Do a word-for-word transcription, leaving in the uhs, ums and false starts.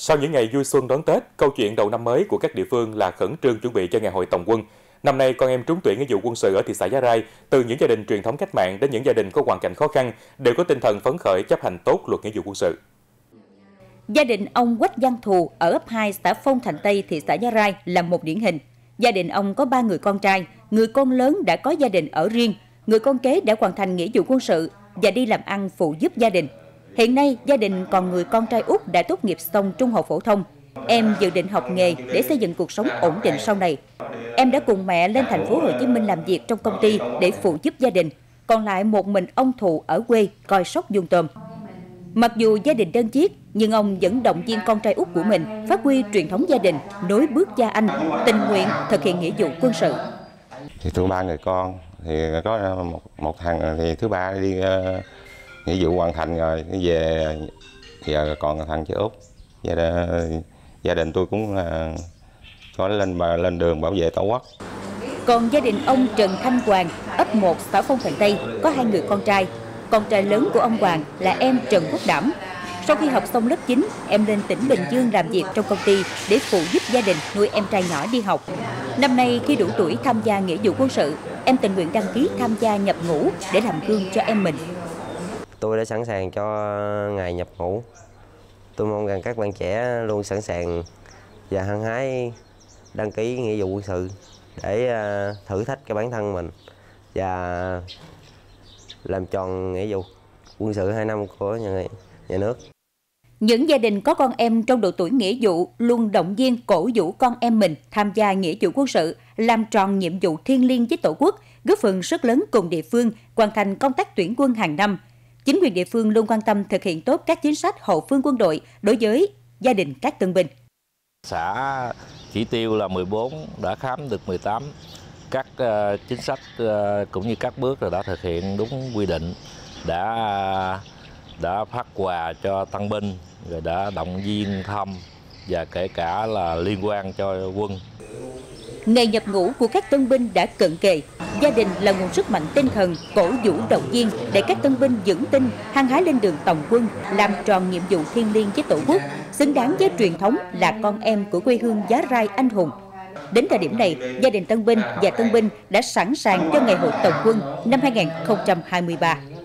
Sau những ngày vui xuân đón Tết, câu chuyện đầu năm mới của các địa phương là khẩn trương chuẩn bị cho ngày hội tổng quân. Năm nay, con em trúng tuyển nghĩa vụ quân sự ở thị xã Giá Rai, từ những gia đình truyền thống cách mạng đến những gia đình có hoàn cảnh khó khăn, đều có tinh thần phấn khởi chấp hành tốt luật nghĩa vụ quân sự. Gia đình ông Quách Văn Thù ở ấp hai xã Phong Thành Tây, thị xã Giá Rai là một điển hình. Gia đình ông có ba người con trai, người con lớn đã có gia đình ở riêng, người con kế đã hoàn thành nghĩa vụ quân sự và đi làm ăn phụ giúp gia đình. Hiện nay, gia đình còn người con trai út đã tốt nghiệp xong trung học phổ thông. Em dự định học nghề để xây dựng cuộc sống ổn định sau này. Em đã cùng mẹ lên thành phố Hồ Chí Minh làm việc trong công ty để phụ giúp gia đình. Còn lại một mình ông Thù ở quê coi sóc vuông tôm. Mặc dù gia đình đơn chiếc, nhưng ông vẫn động viên con trai út của mình phát huy truyền thống gia đình, nối bước cha anh, tình nguyện thực hiện nghĩa vụ quân sự. Thì tôi ba người con, thì có một, một thằng thì thứ ba đi uh, nghĩa vụ hoàn thành rồi, về giờ còn thằng chứ út. Gia, gia đình tôi cũng uh, có lên lên đường bảo vệ tổ quốc. Còn gia đình ông Trần Thanh Hoàng, ấp một xã Phong Thành Tây có hai người con trai. Con trai lớn của ông Hoàng là em Trần Quốc Đảm. Sau khi học xong lớp chín, em lên tỉnh Bình Dương làm việc trong công ty để phụ giúp gia đình nuôi em trai nhỏ đi học. Năm nay khi đủ tuổi tham gia nghĩa vụ quân sự, em tình nguyện đăng ký tham gia nhập ngũ để làm gương cho em mình. Tôi đã sẵn sàng cho ngày nhập ngũ. Tôi mong rằng các bạn trẻ luôn sẵn sàng và hăng hái đăng ký nghĩa vụ quân sự để thử thách cái bản thân mình và làm tròn nghĩa vụ quân sự hai năm của nhà, nhà nước. Những gia đình có con em trong độ tuổi nghĩa vụ luôn động viên cổ vũ con em mình tham gia nghĩa vụ quân sự, làm tròn nhiệm vụ thiêng liêng với Tổ quốc, góp phần rất lớn cùng địa phương hoàn thành công tác tuyển quân hàng năm. Chính quyền địa phương luôn quan tâm thực hiện tốt các chính sách hậu phương quân đội đối với gia đình các tân binh. Xã chỉ tiêu là mười bốn, đã khám được mười tám. Các uh, chính sách uh, cũng như các bước rồi đã thực hiện đúng quy định, đã đã phát quà cho tân binh, rồi đã động viên thăm và kể cả là liên quan cho quân. Ngày nhập ngũ của các tân binh đã cận kề, gia đình là nguồn sức mạnh tinh thần, cổ vũ động viên để các tân binh vững tin, hăng hái lên đường tổng quân, làm tròn nhiệm vụ thiêng liêng với Tổ quốc, xứng đáng với truyền thống là con em của quê hương Giá Rai anh hùng. Đến thời điểm này, gia đình tân binh và tân binh đã sẵn sàng cho ngày hội tổng quân năm hai nghìn không trăm hai mươi ba.